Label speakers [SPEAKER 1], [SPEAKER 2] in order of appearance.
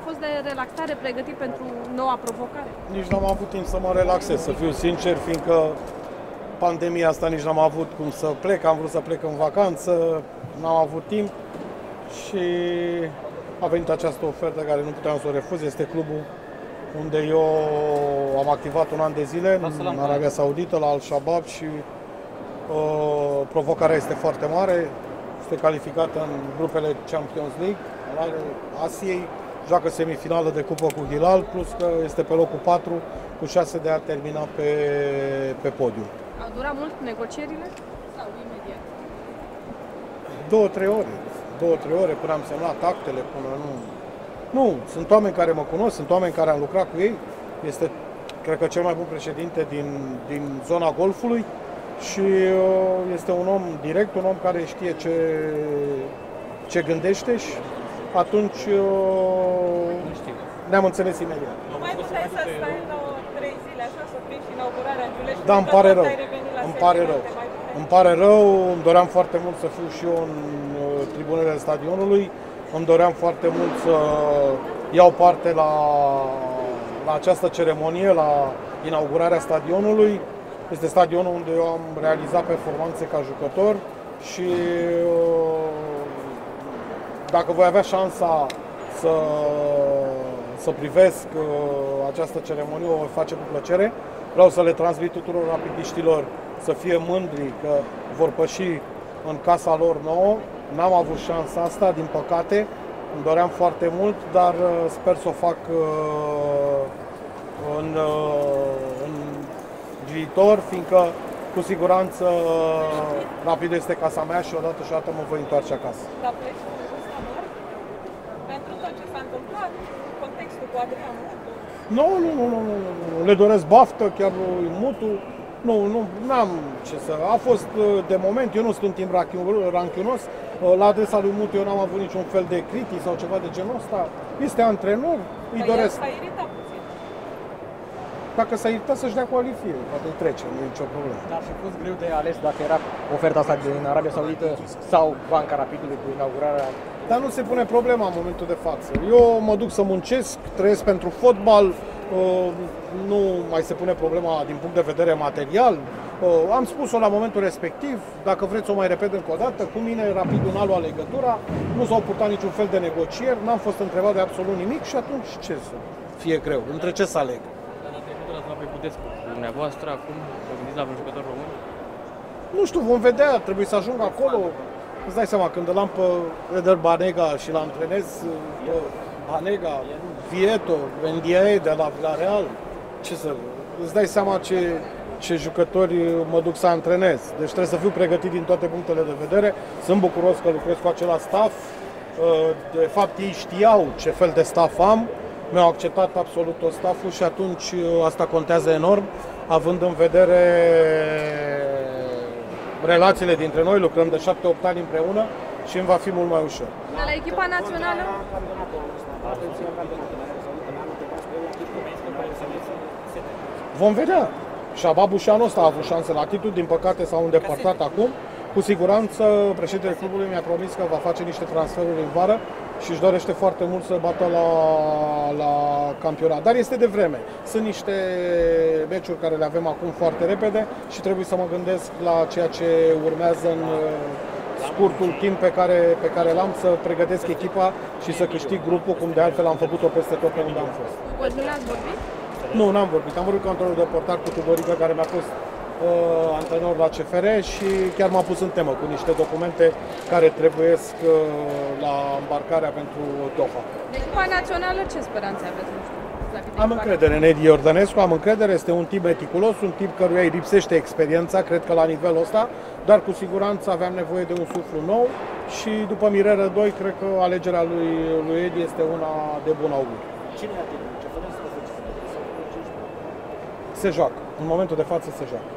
[SPEAKER 1] fost de relaxare, pregătit pentru noua provocare?
[SPEAKER 2] Nici n-am avut timp să mă relaxez, să fiu sincer, fiindcă pandemia asta nici n-am avut cum să plec, am vrut să plec în vacanță, n-am avut timp și a venit această ofertă care nu puteam să o refuz. Este clubul unde eu am activat un an de zile în Arabia Saudită, la Al-Shabaab și provocarea este foarte mare. Este calificată în grupele Champions League al Asiei, joacă semifinală de cupă cu Hilal, plus că este pe locul 4 cu 6 de a termina pe podium.
[SPEAKER 1] Au durat mult negocierile sau imediat?
[SPEAKER 2] 2-3 ore până am semnat actele, până nu... Nu, sunt oameni care mă cunosc, sunt oameni care am lucrat cu ei. Este, cred că, cel mai bun președinte din zona Golfului și este un om direct, un om care știe ce gândește și atunci ne-am înțeles imediat.
[SPEAKER 3] Mai puteai să stai la 3 zile așa, să prinzi inaugurarea Giulești?
[SPEAKER 2] Da, îmi pare rău. Îmi pare rău, îmi doream foarte mult să fiu și eu în tribunele stadionului. Îmi doream foarte mult să iau parte la această ceremonie, la inaugurarea stadionului. Este stadionul unde eu am realizat performanțe ca jucător și dacă voi avea șansa să privesc această ceremonie, o voi face cu plăcere. Vreau să le transmit tuturor rapidiștilor să fie mândri că vor păși în casa lor nouă. N-am avut șansa asta, din păcate, îmi doream foarte mult, dar sper să o fac în viitor, fiindcă cu siguranță Rapid este casa mea și odată mă voi întoarce acasă.
[SPEAKER 3] Dar pleci cu gust amar? Pentru tot ce s-a întâmplat, contextul cu Adrian Mutu?
[SPEAKER 2] Nu. Le doresc baftă, chiar lui Mutu. Nu am ce să... A fost de moment, eu nu sunt un timp ranchiunos. La adresa lui Mutu eu n-am avut niciun fel de critici sau ceva de genul ăsta. Este antrenor, îi doresc.
[SPEAKER 3] S-a iritat puțin.
[SPEAKER 2] Dacă s-a iritat să-și dea coaliție, poate trece, nu e nicio problemă.
[SPEAKER 4] Dar și fost greu de ales dacă era oferta asta din Arabia Saudită sau Banca Rapidului cu inaugurarea.
[SPEAKER 2] Dar nu se pune problema în momentul de față. Eu mă duc să muncesc, trăiesc pentru fotbal, nu mai se pune problema din punct de vedere material. Am spus-o la momentul respectiv, dacă vreți o mai repet încă o dată, cu mine Rapidul n-a luat legătura, nu s-au purtat niciun fel de negocieri, n-am fost întrebat de absolut nimic și atunci ce să fie greu, între ce să aleg?
[SPEAKER 5] Data trecută l-ați luat pe Budescu. Dumneavoastră acum vă gândiți la vreun jucător român?
[SPEAKER 2] Nu știu, vom vedea, trebuie să ajung acolo. Îți dai seama, când îl am pe Eder Banega și l antrenez pe Banega, Vieto, Vendiae de la Villarreal, îți dai seama ce jucători mă duc să antrenez. Deci trebuie să fiu pregătit din toate punctele de vedere. Sunt bucuros că lucrez cu același staff. De fapt, ei știau ce fel de staff am. Mi-au acceptat absolut tot stafful și atunci asta contează enorm, având în vedere relațiile dintre noi, lucrăm de 7-8 ani împreună și îmi va fi mult mai ușor.
[SPEAKER 1] De la echipa națională?
[SPEAKER 2] Vom vedea. Șababu și anul ăsta a avut șanse la titlu, din păcate s-au îndepărtat acum. Cu siguranță președintele clubului mi-a promis că va face niște transferuri în vară și își dorește foarte mult să bată la campionat. Dar este de vreme. Sunt niște meciuri care le avem acum foarte repede și trebuie să mă gândesc la ceea ce urmează în scurtul timp pe care l-am, să pregătesc echipa și să câștig grupul, cum de altfel am făcut-o peste tot pe unde am fost.
[SPEAKER 1] Cu Cosmin ați vorbit?
[SPEAKER 2] Nu, n-am vorbit. Am vorbit cu antrenorul de portar, cu Tuborică, care mi-a fost antrenor la CFR și chiar m-a pus în temă cu niște documente care trebuiesc la îmbarcarea pentru Doha.
[SPEAKER 1] De echipa națională ce speranțe aveți? Nu știu.
[SPEAKER 2] Am încredere în Edi Iordănescu, am încredere, este un tip meticulos, un tip căruia îi lipsește experiența, cred că la nivelul ăsta, dar cu siguranță aveam nevoie de un suflu nou și după Mireră 2, cred că alegerea lui Edi este una de bun augur.
[SPEAKER 4] Cine e atent? Ce fără să
[SPEAKER 2] Se joacă, în momentul de față se joacă.